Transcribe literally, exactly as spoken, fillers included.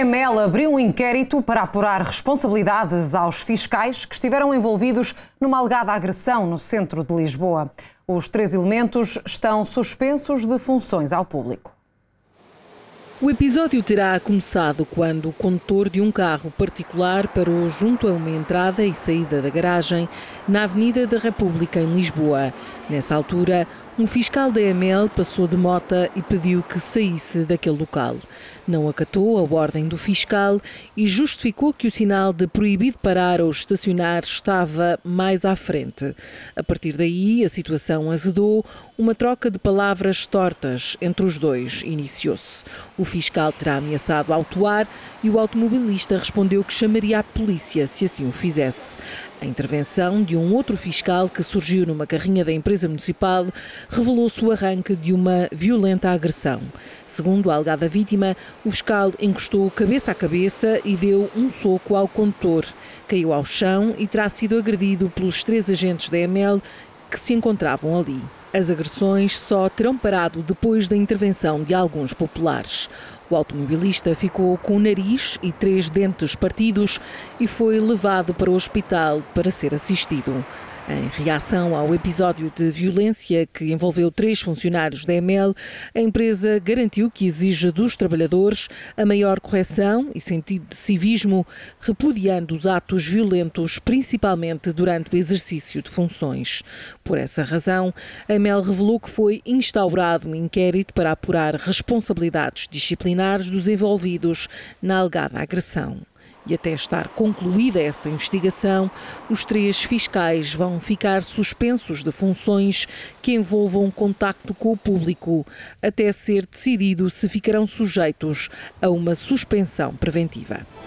Mel abriu um inquérito para apurar responsabilidades aos fiscais que estiveram envolvidos numa alegada agressão no centro de Lisboa. Os três elementos estão suspensos de funções ao público. O episódio terá começado quando o condutor de um carro particular parou junto a uma entrada e saída da garagem na Avenida da República, em Lisboa. Nessa altura, um fiscal da M L passou de mota e pediu que saísse daquele local. Não acatou a ordem do fiscal e justificou que o sinal de proibido parar ou estacionar estava mais à frente. A partir daí, a situação azedou, uma troca de palavras tortas entre os dois iniciou-se. O fiscal terá ameaçado autuar e o automobilista respondeu que chamaria a polícia se assim o fizesse. A intervenção de um outro fiscal que surgiu numa carrinha da empresa municipal revelou-se o arranque de uma violenta agressão. Segundo a alegada vítima, o fiscal encostou cabeça a cabeça e deu um soco ao condutor. Caiu ao chão e terá sido agredido pelos três agentes da M L que se encontravam ali. As agressões só terão parado depois da intervenção de alguns populares. O automobilista ficou com o nariz e três dentes partidos e foi levado para o hospital para ser assistido. Em reação ao episódio de violência que envolveu três funcionários da M L, a empresa garantiu que exige dos trabalhadores a maior correção e sentido de civismo, repudiando os atos violentos, principalmente durante o exercício de funções. Por essa razão, a M L revelou que foi instaurado um inquérito para apurar responsabilidades disciplinares dos envolvidos na alegada agressão. E até estar concluída essa investigação, os três fiscais vão ficar suspensos de funções que envolvam contacto com o público, até ser decidido se ficarão sujeitos a uma suspensão preventiva.